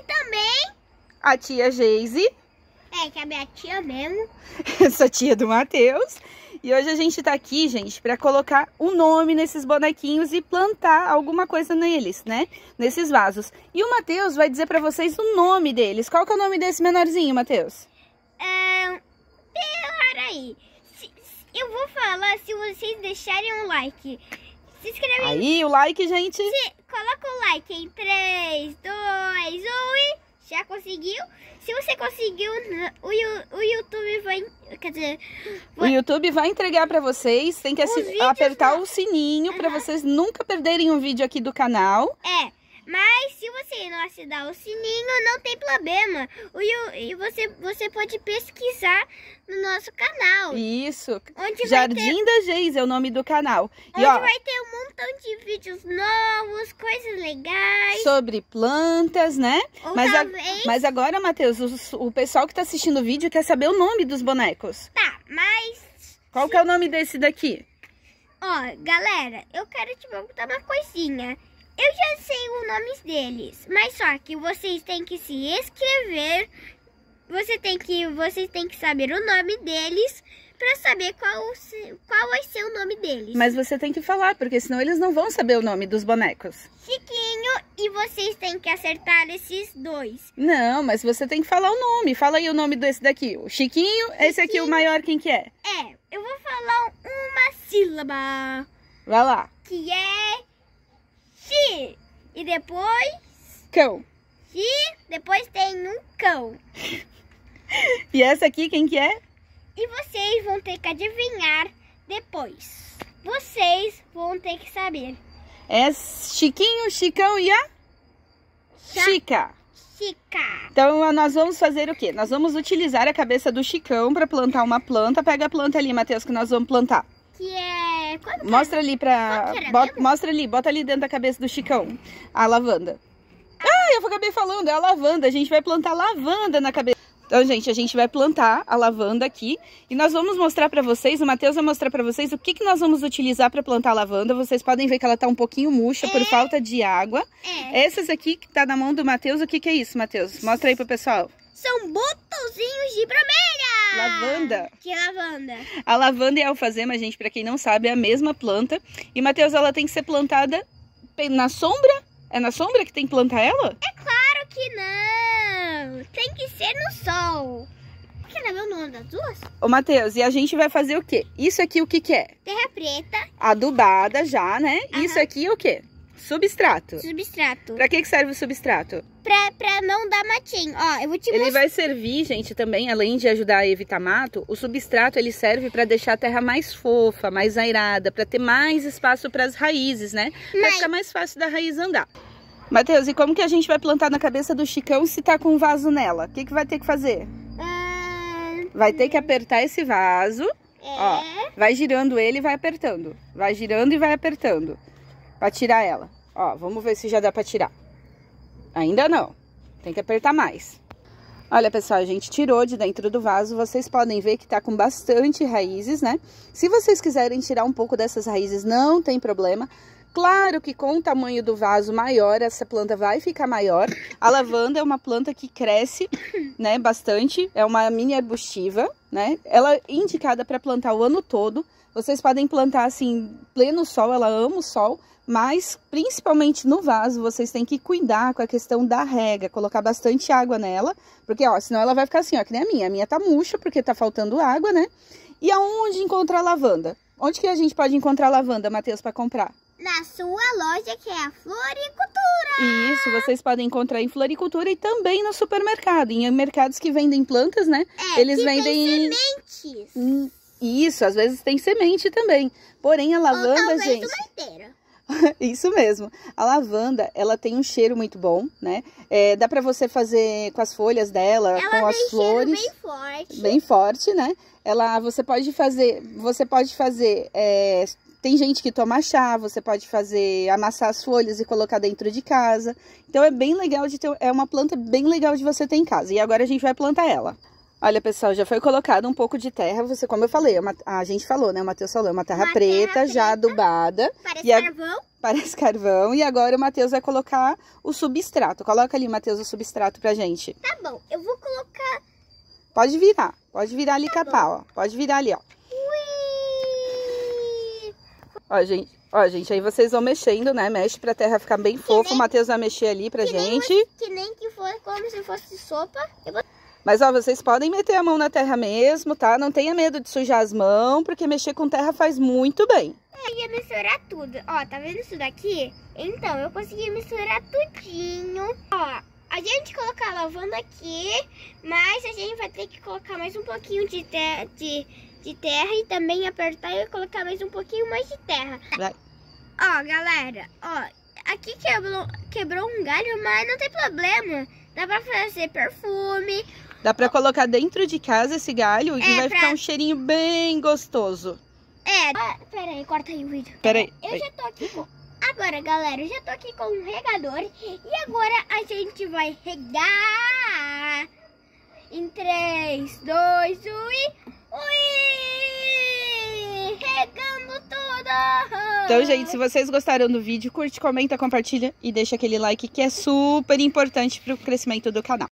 também a tia Geise. que é a minha tia mesmo. Essa tia do Matheus. E hoje a gente tá aqui, gente, pra colocar o nome nesses bonequinhos e plantar alguma coisa neles, né? Nesses vasos. E o Matheus vai dizer pra vocês o nome deles. Qual que é o nome desse menorzinho, Matheus? Peraí. Eu vou falar se vocês deixarem um like. Se inscreve aí. O like, gente. Coloca o like em 3, 2, 1 e já conseguiu? Se você conseguiu, o YouTube vai... Quer dizer... O YouTube vai entregar pra vocês. Tem que apertar o sininho pra vocês nunca perderem um vídeo aqui do canal. Mas se você não assinar o sininho, não tem problema. E você pode pesquisar no nosso canal. Isso. Onde Jardim da Geise é o nome do canal. Onde vai ter um montão de vídeos novos, coisas legais. Sobre plantas, né? Mas agora, Matheus, o pessoal que tá assistindo o vídeo quer saber o nome dos bonecos. Tá, mas... Qual que é o nome desse daqui? Galera, eu quero te perguntar uma coisinha. Eu já sei os nomes deles, mas só que vocês têm que se inscrever, vocês têm que saber o nome deles para saber qual vai ser o nome deles. Mas você tem que falar, porque senão eles não vão saber o nome dos bonecos. Chiquinho, e vocês têm que acertar esses dois. Não, mas você tem que falar o nome. Fala aí o nome desse daqui. O Chiquinho, esse aqui o maior, quem que é? Eu vou falar uma sílaba. Vai lá. Que é... Xi. E depois... Cão. Xi. Depois tem um cão. E essa aqui, quem que é? E vocês vão ter que adivinhar depois. Vocês vão ter que saber. É Chiquinho, Chicão e a... Chica. Chica. Então, nós vamos fazer o quê? Nós vamos utilizar a cabeça do Chicão para plantar uma planta. Pega a planta ali, Matheus, que nós vamos plantar. Que é... Mostra ali mostra ali, bota ali dentro da cabeça do Chicão. A lavanda. Eu acabei falando, é a lavanda. A gente vai plantar lavanda na cabeça. Então, gente, a gente vai plantar a lavanda aqui. E nós vamos mostrar pra vocês, o Matheus vai mostrar pra vocês o que nós vamos utilizar pra plantar a lavanda. Vocês podem ver que ela tá um pouquinho murcha por falta de água. Essas aqui que tá na mão do Matheus, o que é isso, Matheus? Mostra aí pro pessoal. São botãozinhos de bromélia. Lavanda. Que lavanda? A lavanda e a alfazema, gente, pra quem não sabe, é a mesma planta. E, Matheus, ela tem que ser plantada na sombra? É na sombra que tem que plantar ela? É claro que não. Tem que ser no sol. Quer ver o nome das duas? Ô, Matheus, e a gente vai fazer o quê? Isso aqui o que é? Terra preta. Adubada já, né? Isso aqui é o quê? Substrato. Substrato. Pra que serve o substrato? Pra não dar matinho. Eu vou te mostrar. Ele vai servir, gente, também, além de ajudar a evitar mato, o substrato ele serve pra deixar a terra mais fofa, mais airada, pra ter mais espaço pras raízes, né? Pra ficar mais fácil da raiz andar. Matheus, e como que a gente vai plantar na cabeça do Chicão se tá com um vaso nela? O que vai ter que fazer? Vai ter que apertar esse vaso. Vai girando ele e vai apertando. Vai girando e vai apertando. Pra tirar ela. Vamos ver se já dá pra tirar. Ainda não. Tem que apertar mais. Olha, pessoal, a gente tirou de dentro do vaso. Vocês podem ver que tá com bastante raízes, né? Se vocês quiserem tirar um pouco dessas raízes, não tem problema. Claro que com o tamanho do vaso maior, essa planta vai ficar maior. A lavanda é uma planta que cresce, né, bastante. É uma mini arbustiva, né? Ela é indicada para plantar o ano todo. Vocês podem plantar assim, pleno sol, ela ama o sol. Mas, principalmente no vaso, vocês têm que cuidar com a questão da rega, colocar bastante água nela, porque, senão ela vai ficar assim, que nem a minha. A minha tá murcha, porque tá faltando água, né? E aonde encontrar lavanda? Onde que a gente pode encontrar lavanda, Matheus, para comprar? Na sua loja, que é a Floricultura. Isso, vocês podem encontrar em Floricultura e também no supermercado. Em mercados que vendem plantas, né? Eles vendem sementes. Isso, às vezes tem semente também. Porém, a lavanda, gente... uma inteira. Isso mesmo. A lavanda, ela tem um cheiro muito bom, né? Dá pra você fazer com as folhas dela, com as flores. Bem forte. Bem forte, né? Você pode fazer, tem gente que toma chá, você pode amassar as folhas e colocar dentro de casa. Então é bem legal é uma planta bem legal de você ter em casa. E agora a gente vai plantar ela. Olha, pessoal, já foi colocado um pouco de terra. Você, como eu falei, a gente falou, né? O Matheus falou, uma terra preta já adubada. Parece carvão. Parece carvão. E agora o Matheus vai colocar o substrato. Coloca ali, Matheus, o substrato pra gente. Tá bom, eu vou colocar... Pode virar ali capar, ó. Pode virar ali, ó. Ui! Ó, gente, aí vocês vão mexendo, né? Mexe pra terra ficar bem fofa. O Matheus vai mexer ali pra gente. Que nem que for como se fosse sopa. Mas, ó, vocês podem meter a mão na terra mesmo, tá? Não tenha medo de sujar as mãos, porque mexer com terra faz muito bem. Eu ia misturar tudo. Ó, tá vendo isso daqui? Então, eu consegui misturar tudinho. Ó, a gente colocar a lavanda aqui, mas a gente vai ter que colocar mais um pouquinho de terra e também apertar e colocar mais um pouquinho mais de terra. Vai. Ó, galera, ó, aqui quebrou um galho, mas não tem problema. Dá pra fazer perfume. Dá pra colocar dentro de casa esse galho e vai ficar um cheirinho bem gostoso. Pera aí, corta aí o vídeo. Pera aí. Eu já tô aqui com... Agora, galera, eu já tô aqui com um regador. E agora a gente vai regar. Em 3, 2, 1 e... Ui! Regando tudo! Então, gente, se vocês gostaram do vídeo, curte, comenta, compartilha e deixa aquele like que é super importante pro crescimento do canal.